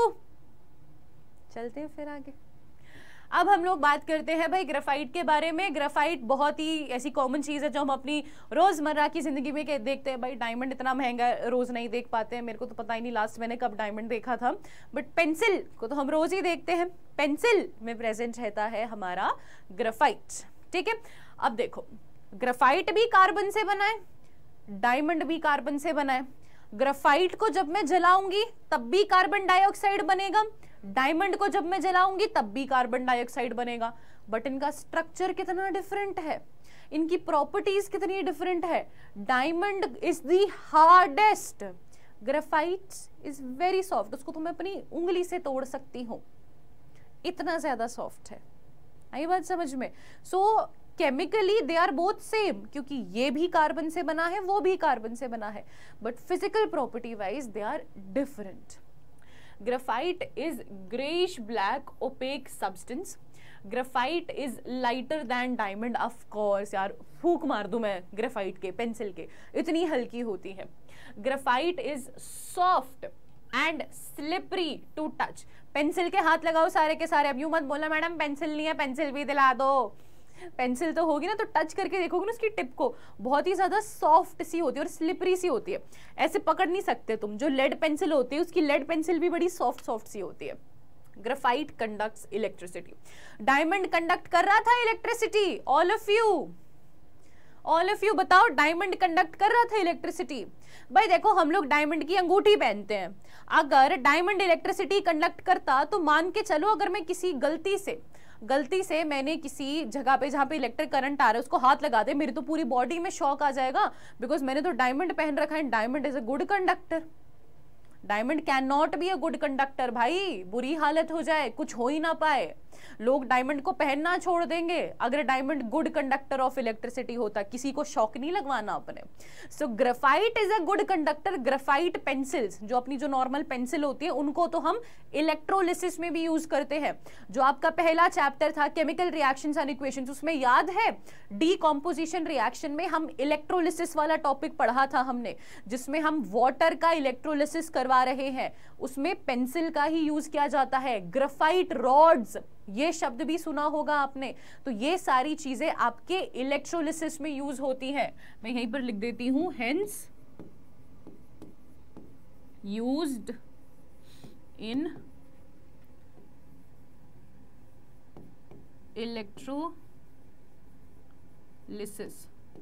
चलते हैं फिर आगे। अब हम लोग बात करते हैं भाई ग्राफाइट के बारे में। ग्राफाइट बहुत ही ऐसी कॉमन चीज़ है जो हम अपनी रोज़मर्रा की ज़िंदगी में देखते हैं। भाई डायमंड इतना महंगा रोज़ नहीं देख पाते हैं, मेरे को तो पता ही नहीं लास्ट मैंने कब डायमंड देखा था, बट पेंसिल को तो हम रोज़ ही देखते हैं। पेंसिल में प्रेजेंट रहता है हमारा ग्राफाइट। ठीक है, अब देखो, ग्राफाइट भी कार्बन से बना है, डायमंड भी कार्बन से बना है। ग्राफाइट को जब मैं जलाऊंगी तब भी कार्बन डाइऑक्साइड बनेगा, डायमंड को जब मैं जलाऊंगी तब भी कार्बन डाइऑक्साइड बनेगा। बट इनका स्ट्रक्चर कितना डिफरेंट है, इनकी प्रॉपर्टीज कितनी डिफरेंट है। Diamond is the hardest, graphite is very soft. उसको तो मैं अपनी उंगली से तोड़ सकती हूँ, इतना ज्यादा सॉफ्ट है। आई बात समझ में? So chemically they are both same, क्योंकि ये भी कार्बन से बना है, वो भी कार्बन से बना है, but physical property wise they are different. Graphite is greyish black opaque substance, graphite is lighter than diamond, of course यार फूक मार दूं मैं ग्रेफाइट के, पेंसिल के, इतनी हल्की होती है। Graphite is soft and slippery to touch, pencil के हाथ लगाओ सारे के सारे, अब यूं मत बोलना मैडम पेंसिल नहीं है, पेंसिल भी दिला दो, पेंसिल तो होगी ना, तो टच करके देखोगे ना उसकी टिप को, बहुत ही ज्यादा सॉफ्ट सी होती है और स्लिपरी सी होती है, ऐसे पकड़ नहीं सकते तुम। जो लेड पेंसिल होती है उसकी लेड पेंसिल भी बड़ी सॉफ्ट सॉफ्ट सी होती है। Graphite conducts electricity, diamond conduct कर रहा था electricity, all of you all of you बताओ, डायमंड कंडक्ट कर रहा था इलेक्ट्रिसिटी। भाई देखो हम लोग डायमंड की अंगूठी पहनते हैं, अगर डायमंड इलेक्ट्रिसिटी कंडक्ट करता तो मान के चलो अगर मैं किसी गलती से गलती से मैंने किसी जगह पे जहां पे इलेक्ट्रिक करंट आ रहा है उसको हाथ लगा दे, मेरी तो पूरी बॉडी में शॉक आ जाएगा, बिकॉज मैंने तो डायमंड पहन रखा है, diamond is a good conductor. Diamond can not be a good conductor भाई, बुरी हालत हो जाए, कुछ हो ही ना पाए, लोग डायमंड को पहनना छोड़ देंगे अगर diamond good conductor of electricity होता, किसी को शॉक नहीं लगवाना अपने। So graphite is a good conductor. Graphite pencils, जो अपनी जो नॉर्मल पेंसिल होती है, उनको तो हम इलेक्ट्रोलिसिस में भी यूज करते हैं। जो आपका पहला चैप्टर था केमिकल रिएक्शंस एंड इक्वेशंस, उसमें याद है डीकॉम्पोजिशन रिएक्शन में हम इलेक्ट्रोलिसिस वाला टॉपिक पढ़ा था हमने, जिसमें हम वाटर का इलेक्ट्रोलिसिस करवा रहे हैं, उसमें पेंसिल का ही यूज किया जाता है। ग्रेफाइट रॉड्स, ये शब्द भी सुना होगा आपने, तो ये सारी चीजें आपके इलेक्ट्रोलिसिस में यूज होती है। मैं यहीं पर लिख देती हूं, हेंस यूज्ड इन इलेक्ट्रोलिसिस।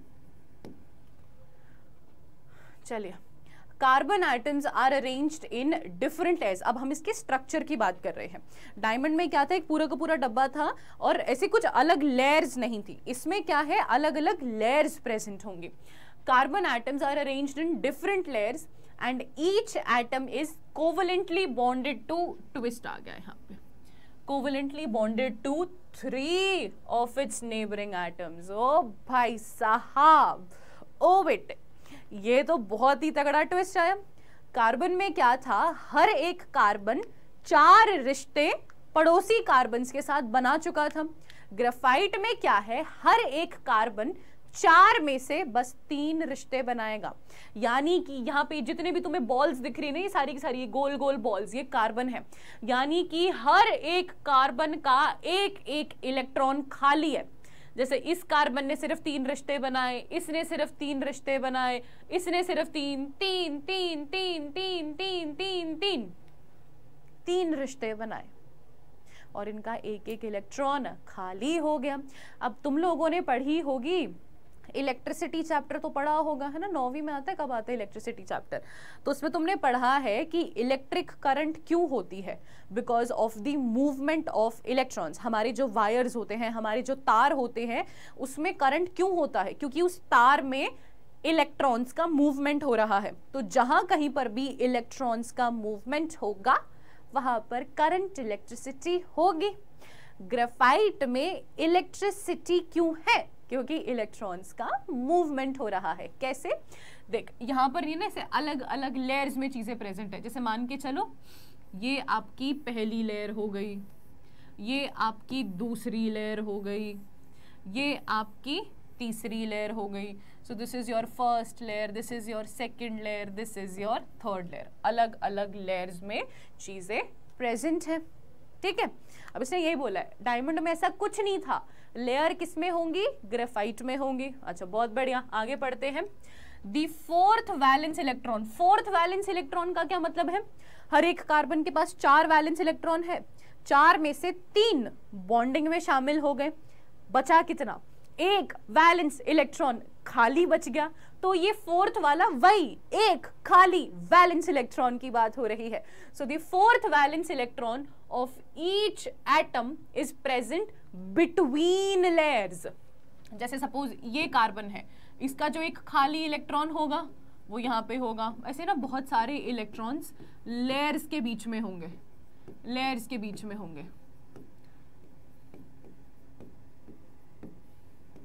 चलिए, carbon items are arranged in different layers. अब हम इसके स्ट्रक्चर की बात कर रहे हैं। डायमंड में क्या था, एक पूरा का पूरा डब्बा था और ऐसे कुछ अलग लेयर्स नहीं थी, इसमें क्या है अलग अलग लेयर्स प्रेजेंट होंगी। Carbon items are arranged in different layers and each atom is covalently bonded to, twist आ गया यहाँ पे, covalently bonded to three of its neighbouring atoms. ओ भाई साहब, ओ बेटे, ये तो बहुत ही तगड़ा ट्विस्ट आया। कार्बन में क्या था, हर एक कार्बन चार रिश्ते पड़ोसी कार्बन के साथ बना चुका था। ग्रेफाइट में क्या है, हर एक कार्बन चार में से बस तीन रिश्ते बनाएगा, यानी कि यहाँ पे जितने भी तुम्हें बॉल्स दिख रही है ना, ये सारी की सारी गोल गोल बॉल्स, ये कार्बन है, यानी कि हर एक कार्बन का एक एक इलेक्ट्रॉन खाली है। जैसे इस कार्बन ने सिर्फ तीन रिश्ते बनाए, इसने सिर्फ तीन रिश्ते बनाए, इसने सिर्फ तीन तीन तीन तीन तीन तीन तीन तीन तीन रिश्ते बनाए और इनका एक एक इलेक्ट्रॉन खाली हो गया। अब तुम लोगों ने पढ़ी होगी इलेक्ट्रिसिटी चैप्टर, तो पढ़ा होगा है ना, नौवीं में आता है, कब आता है इलेक्ट्रिसिटी चैप्टर, तो उसमें तुमने पढ़ा है कि इलेक्ट्रिक करंट क्यों होती है, because of the movement of electrons. हमारे जो वायर्स होते हैं, हमारे जो तार होते हैं, उसमें करंट क्यों होता है, क्योंकि उस तार में इलेक्ट्रॉन्स का मूवमेंट हो रहा है। तो जहां कहीं पर भी इलेक्ट्रॉन्स का मूवमेंट होगा वहां पर करंट, इलेक्ट्रिसिटी होगी। ग्रेफाइट में इलेक्ट्रिसिटी क्यों है, क्योंकि इलेक्ट्रॉन्स का मूवमेंट हो रहा है। कैसे, देख यहाँ पर ये ना ऐसे अलग अलग लेयर्स में चीजें प्रेजेंट है। जैसे मान के चलो ये आपकी पहली लेयर हो गई, ये आपकी दूसरी लेयर हो गई, ये आपकी तीसरी लेयर हो गई। So this is your first layer, this is your second layer, this is your third layer. अलग अलग लेयर्स में चीजें प्रेजेंट है, ठीक है। अब इसने यही बोला है डायमंड में ऐसा कुछ नहीं था, लेयर किस में होंगी, ग्रेफाइट में होंगी। अच्छा बहुत बढ़िया, आगे पढ़ते हैं। The fourth valence electron, fourth valence electron का क्या मतलब है, हर एक कार्बन के पास चार वैलेंस इलेक्ट्रॉन है, चार में से तीन बॉन्डिंग में शामिल हो गए, बचा कितना, एक वैलेंस इलेक्ट्रॉन खाली बच गया। तो ये फोर्थ वाला वही एक खाली वैलेंस इलेक्ट्रॉन की बात हो रही है। So the fourth valence electron of each atom is present between layers. जैसे सपोज ये कार्बन है, इसका जो एक खाली इलेक्ट्रॉन होगा वो यहाँ पे होगा। ऐसे ना बहुत सारे इलेक्ट्रॉन्स लेयर्स के बीच में होंगे, लेयर्स के बीच में होंगे।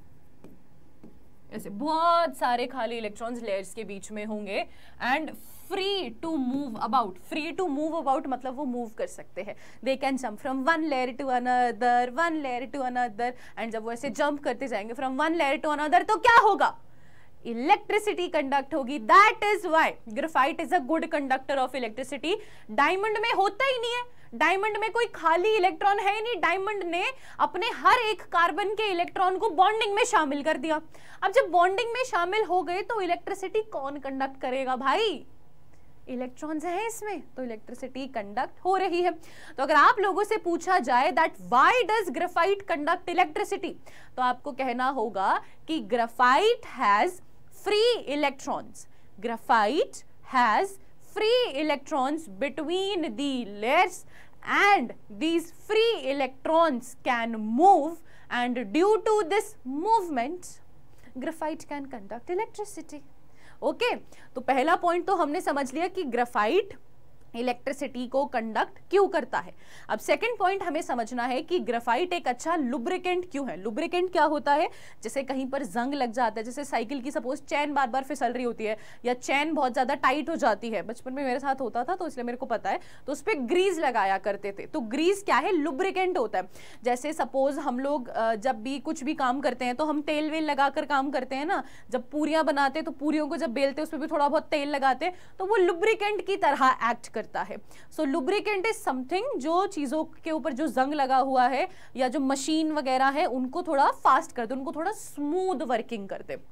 ऐसे बहुत सारे खाली इलेक्ट्रॉन्स लेयर्स के बीच में होंगे। And free to move about. Free to move about मतलब वो मूव कर सकते हैं। They can jump from one layer to another, one layer to another, and जब वो ऐसे जंप करते जाएंगे from one layer to another तो क्या होगा, इलेक्ट्रिसिटी कंडक्ट होगी। That is why graphite is a good conductor of electricity. Diamond में होता ही नहीं है, डायमंड में कोई खाली इलेक्ट्रॉन है ही नहीं, डायमंड ने अपने हर एक कार्बन के इलेक्ट्रॉन को बॉन्डिंग में शामिल कर दिया। अब जब बॉन्डिंग में शामिल हो गए तो इलेक्ट्रिसिटी कौन कंडक्ट करेगा भाई, इलेक्ट्रॉन्स हैं इसमें, तो इलेक्ट्रिसिटी कंडक्ट हो रही है। तो अगर आप लोगों से पूछा जाए that why does graphite conduct electricity, तो आपको कहना होगा कि graphite has free electrons, graphite has free electrons between the layers and these free electrons can move, and due to this movement graphite can conduct electricity. Okay okay? तो पहला point तो हमने समझ लिया कि ग्रेफाइट इलेक्ट्रिसिटी को conduct क्यों करता है। अब सेकंड पॉइंट हमें समझना है कि ग्रेफाइट एक अच्छा लुब्रिकेंट क्यों है। लुब्रिकेंट क्या होता है, जैसे कहीं पर जंग लग जाता है, जैसे साइकिल की सपोज चैन बार बार फिसल रही होती है या चैन बहुत ज्यादा टाइट हो जाती है, बचपन में मेरे साथ होता था तो इसलिए मेरे को पता है, तो उस पर ग्रीस लगाया करते थे। तो ग्रीस क्या है, लुब्रिकेंट होता है। जैसे सपोज हम लोग जब भी कुछ भी काम करते हैं तो हम तेल वेल लगाकर काम करते हैं ना, जब पूरियां बनाते तो पूरियों को जब बेलते उसमें भी थोड़ा बहुत तेल लगाते, तो वो लुब्रिकेंट की तरह एक्ट करता है। सो लुब्रिकेंट इज समथिंग जो चीजों के ऊपर जो जंग लगा हुआ है या जो मशीन वगैरह है उनको थोड़ा फास्ट कर दे, उनको थोड़ा स्मूथ वर्किंग कर दे।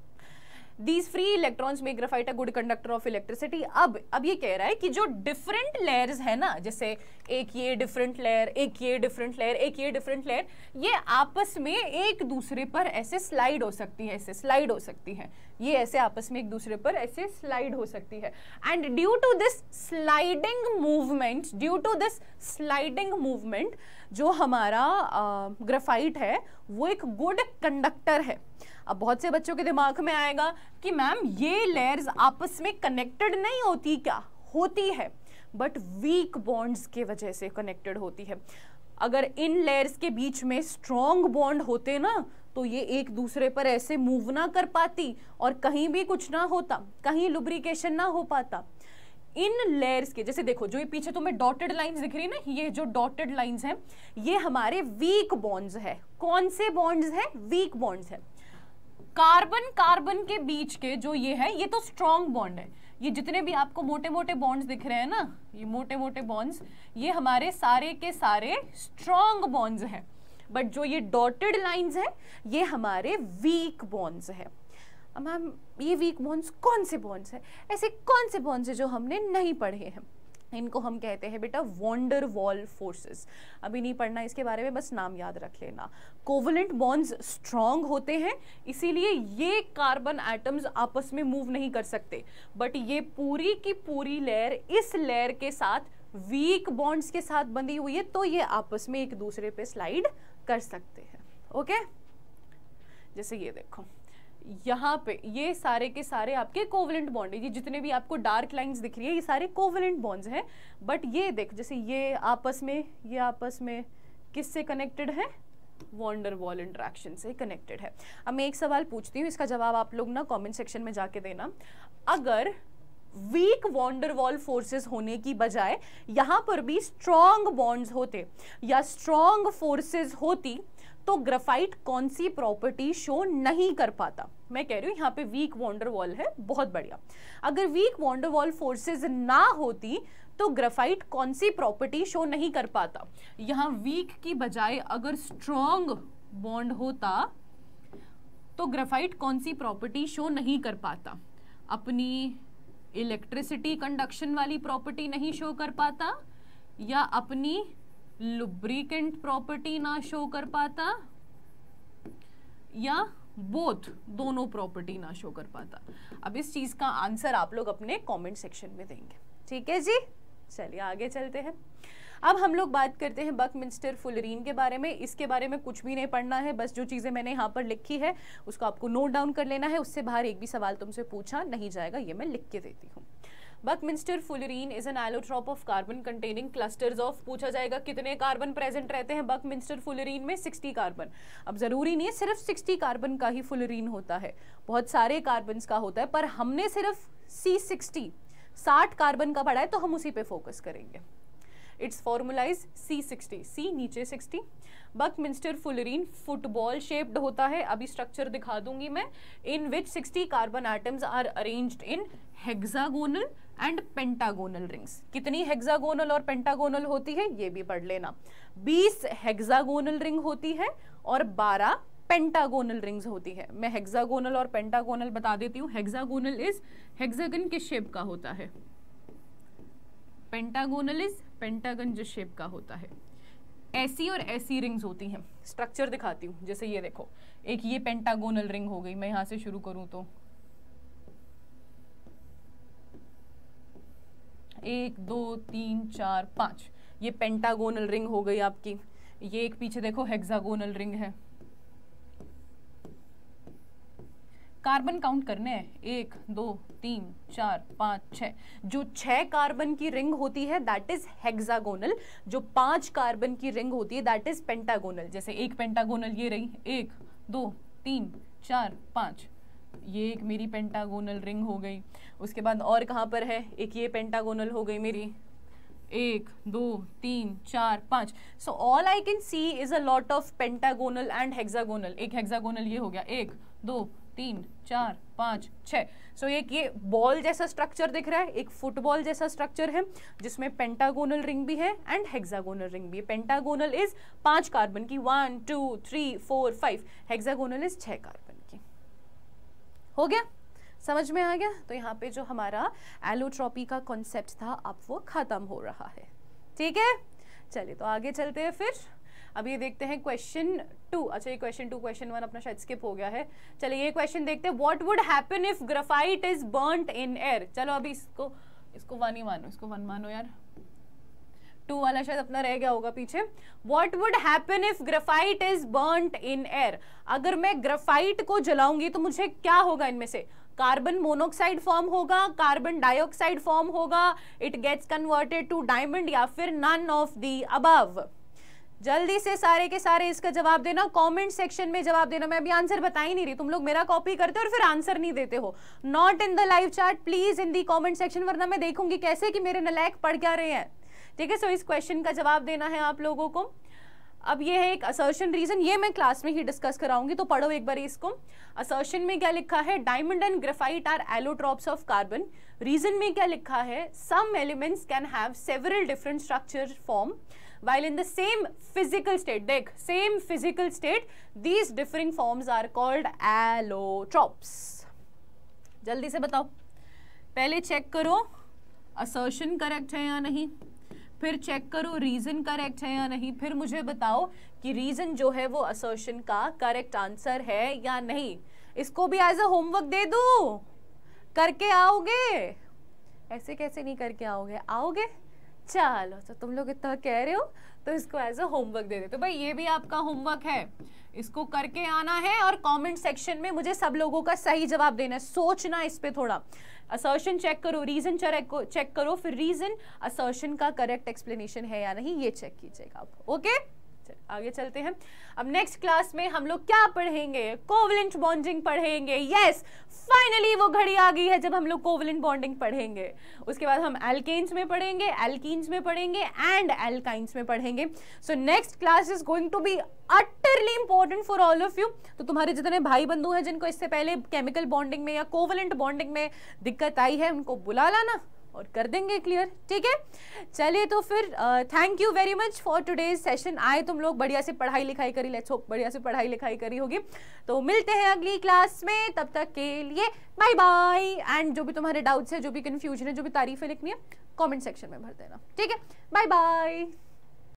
These free electrons make graphite a good conductor of electricity. अब अब ये कह रहा है कि जो डिफरेंट लेयर्स है ना, जैसे एक ये डिफरेंट लेयर, एक ये डिफरेंट लेयर, एक ये डिफरेंट लेयर, ये आपस में एक दूसरे पर ऐसे स्लाइड हो सकती है, ऐसे स्लाइड हो सकती है, ये ऐसे आपस में एक दूसरे पर ऐसे स्लाइड हो सकती है। And due to this sliding movement, due to this sliding movement जो हमारा ग्रेफाइट है वो एक गुड कंडक्टर है। अब बहुत से बच्चों के दिमाग में आएगा कि मैम ये लेयर्स आपस में कनेक्टेड नहीं होती क्या, होती है, बट वीक बॉन्ड्स के वजह से कनेक्टेड होती है। अगर इन लेयर्स के बीच में स्ट्रॉन्ग बॉन्ड होते ना तो ये एक दूसरे पर ऐसे मूव ना कर पाती और कहीं भी कुछ ना होता, कहीं लुब्रिकेशन ना हो पाता। इन लेयर्स के जैसे देखो, जो ये पीछे तुम्हें डॉटेड लाइंस दिख रही है ना, ये जो डॉटेड लाइंस हैं ये हमारे वीक बॉन्ड्स है। कौन से बॉन्ड्स हैं, वीक बॉन्ड्स है। कार्बन कार्बन के बीच के जो ये है ये तो स्ट्रॉन्ग बॉन्ड है। ये जितने भी आपको मोटे मोटे बॉन्ड्स दिख रहे हैं ना, ये मोटे मोटे बॉन्ड्स, ये हमारे सारे के सारे स्ट्रॉन्ग बॉन्ड्स हैं। बट जो ये डॉटेड लाइंस हैं ये हमारे वीक बॉन्ड्स हैं। मैम ये वीक बॉन्ड्स कौन से बॉन्ड्स हैं, ऐसे कौन से बॉन्ड्स हैं जो हमने नहीं पढ़े हैं, इनको हम कहते हैं बेटा वॉन डर वॉल फोर्सेस। अभी नहीं पढ़ना इसके बारे में, बस नाम याद रख लेना। कोवलेंट बॉन्ड्स स्ट्रॉन्ग होते हैं, इसीलिए ये कार्बन एटम्स आपस में मूव नहीं कर सकते, बट ये पूरी की पूरी लेयर इस लेयर के साथ वीक बॉन्ड्स के साथ बंधी हुई है, तो ये आपस में एक दूसरे पे स्लाइड कर सकते हैं। ओके, जैसे ये देखो यहाँ पे ये सारे के सारे आपके कोवलेंट बॉन्ड है, ये जितने भी आपको डार्क लाइंस दिख रही है ये सारे कोवलेंट बॉन्ड्स हैं। बट ये देख, जैसे ये आपस में ये आपस में किससे कनेक्टेड है, वॉन डर वॉल इंटरेक्शन से कनेक्टेड है। अब मैं एक सवाल पूछती हूँ, इसका जवाब आप लोग ना कमेंट सेक्शन में जाके देना। अगर weak van der Waals forces होने की बजाय यहाँ पर भी स्ट्रॉन्ग बॉन्ड्स होते या स्ट्रॉन्ग फोर्सेस होती तो ग्रेफाइट कौन सी प्रॉपर्टी शो नहीं कर पाता। मैं कह रही हूँ यहाँ पे वीक वॉन डर वॉल है, बहुत बढ़िया। अगर weak van der Waals forces ना होती तो ग्रेफाइट कौन सी प्रॉपर्टी शो नहीं कर पाता। यहाँ वीक की बजाय अगर स्ट्रॉन्ग बॉन्ड होता तो ग्रेफाइट कौन सी प्रॉपर्टी शो नहीं कर पाता, अपनी इलेक्ट्रिसिटी कंडक्शन वाली प्रॉपर्टी नहीं शो कर पाता, या अपनी लुब्रिकेंट प्रॉपर्टी ना शो कर पाता, या बोथ दोनों प्रॉपर्टी ना शो कर पाता। अब इस चीज का आंसर आप लोग अपने कमेंट सेक्शन में देंगे, ठीक है जी। चलिए आगे चलते हैं। अब हम लोग बात करते हैं बकमिंस्टर फुलरीन के बारे में। इसके बारे में कुछ भी नहीं पढ़ना है, बस जो चीजें मैंने यहाँ पर लिखी है उसको आपको नोट डाउन कर लेना है। उससे बाहर एक भी सवाल तुमसे पूछा नहीं जाएगा, ये मैं लिख के देती हूँ। Buckminster fullerene is an allotrope of carbon containing clusters of, पूछा जाएगा कितने कार्बन प्रेजेंट रहते हैं बकमिंस्टर फुलरीन में, सिक्सटी कार्बन। अब जरूरी नहीं है सिर्फ सिक्सटी कार्बन का ही फुलरीन होता है, बहुत सारे कार्बन का होता है, पर हमने सिर्फ सी सिक्सटी साठ कार्बन का पड़ा है तो हम उसी पे फोकस करेंगे। Its formula is C sixty, C नीचे sixty. Buckminster fullerene football shaped होता है, अभी स्ट्रक्चर दिखा दूंगी मैं, in which sixty carbon atoms are arranged in hexagonal and pentagonal rings. कितनी हेक्सागोनल और पेंटागोनल होती है ये भी पढ़ लेना। बीस हेक्सागोनल रिंग होती है और बारह पेंटागोनल रिंग्स होती है। मैं हेक्सागोनल और पेंटागोनल बता देती हूँ। हेक्सागोनल इज हेक्सागन किस शेप का होता है, पेंटागोनल इज पेंटागन जिस शेप का होता है। ऐसी और ऐसी रिंग्स होती हैं। स्ट्रक्चर दिखाती हूँ, जैसे ये देखो, एक ये पेंटागोनल रिंग हो गई, मैं यहां से शुरू करूं तो एक दो तीन चार पांच, ये पेंटागोनल रिंग हो गई आपकी। ये एक पीछे देखो हेक्सागोनल रिंग है। कार्बन काउंट करने हैं, एक दो तीन चार पाँच छः। जो छः कार्बन की रिंग होती है दैट इज हेक्सागोनल, जो पांच कार्बन की रिंग होती है दैट इज पेंटागोनल। जैसे एक पेंटागोनल ये रही, एक दो तीन चार पाँच, ये एक मेरी पेंटागोनल रिंग हो गई। उसके बाद और कहाँ पर है, एक ये पेंटागोनल हो गई मेरी, एक दो तीन चार पाँच। So all I can see is a lot of pentagonal and hexagonal. एक हेक्सागोनल ये हो गया, एक दो तीन चार पाँच छः। सो एक ये बॉल जैसा स्ट्रक्चर दिख रहा है, एक फुटबॉल जैसा स्ट्रक्चर है जिसमें पेंटागोनल रिंग भी है एंड हेक्सागोनल रिंग भी है। पेंटागोनल इज पांच कार्बन की, one two three four five. Hexagonal is छह कार्बन की। हो गया, समझ में आ गया? तो यहाँ पे जो हमारा एलोट्रॉपी का कॉन्सेप्ट था अब वो खत्म हो रहा है। ठीक है, चलिए तो आगे चलते हैं फिर। अब ये देखते हैं क्वेश्चन टू। अच्छा, ये क्वेश्चन टू, क्वेश्चन वन अपना शायद स्किप हो गया है। चलिए ये क्वेश्चन देखते हैं। What would happen if graphite is burnt in air. चलो अभी इसको इसको वन ही मानो, इसको वन मानो यार, टू वाला शायद अपना रह गया होगा पीछे। What would happen if graphite is burnt in air. अगर मैं ग्राफाइट को जलाऊंगी तो मुझे क्या होगा, इनमें से कार्बन मोनोक्साइड फॉर्म होगा, कार्बन डाइऑक्साइड फॉर्म होगा, it gets converted to diamond, या फिर नन ऑफ दी अबव। जल्दी से सारे के सारे इसका जवाब देना, कमेंट सेक्शन में जवाब देना। मैं अभी आंसर बता ही नहीं रही, तुम लोग मेरा कॉपी करते हो और फिर आंसर नहीं देते हो। Not in the live chat, please in the comment section, वरना मैं देखूंगी कैसे कि मेरे नलायक पढ़ क्या रहे हैं। ठीक है, सो इस क्वेश्चन का जवाब देना है आप लोगों को। अब ये है एक असर्शन रीजन, ये मैं क्लास में ही डिस्कस कराऊंगी, तो पढ़ो एक बार इसको। असर्शन में क्या लिखा है, diamond and graphite are allotropes of carbon. Reason में क्या लिखा है, some elements can have several different structure form while in the same physical state, देख same physical state, these differing forms are called allotropes। जल्दी से बताओ, पहले check करो assertion करेक्ट है या नहीं, फिर चेक करो रीजन करेक्ट है या नहीं, फिर मुझे बताओ कि रीजन जो है वो assertion का करेक्ट आंसर है या नहीं। इसको भी एज अ होमवर्क दे दूं, करके आओगे? ऐसे कैसे नहीं करके आओगे, आओगे? चलो, तो तुम लोग इतना कह रहे हो तो इसको एज अ होमवर्क दे देते। भाई ये भी आपका होमवर्क है, इसको करके आना है और कमेंट सेक्शन में मुझे सब लोगों का सही जवाब देना है। सोचना इस पे थोड़ा, असर्शन चेक करो, रीजन चेक करो, फिर रीजन असर्शन का करेक्ट एक्सप्लेनेशन है या नहीं ये चेक कीजिएगा आप। ओके, आगे चलते हैं। अब नेक्स्ट क्लास में हम लोग क्या पढ़ेंगे, कोवलेंट बॉन्डिंग पढ़ेंगे। यस, फाइनली वो घड़ी आ गई है जब हम लोग कोवलेंट बॉन्डिंग पढ़ेंगे। उसके बाद हम एल्केन्स में पढ़ेंगे, एल्कीन्स में पढ़ेंगे एंड एल्काइंस में पढ़ेंगे। So next class is going to be utterly important for all of you. तो तुम्हारे जितने भाई बंधु हैं जिनको इससे पहले केमिकल बॉन्डिंग में या कोवलेंट बॉन्डिंग में दिक्कत आई है, उनको बुला लाना और कर देंगे क्लियर। ठीक है, चलिए तो फिर thank you very much for today's session. आए तुम लोग बढ़िया से पढ़ाई लिखाई करी, लेट्स होप बढ़िया से पढ़ाई लिखाई करी होगी। तो मिलते हैं अगली क्लास में, तब तक के लिए बाय बाय। एंड जो भी तुम्हारे डाउट्स है, जो भी कंफ्यूजन है, जो भी तारीफें लिखनी है, कमेंट सेक्शन में भर देना। ठीक है, बाय बाय।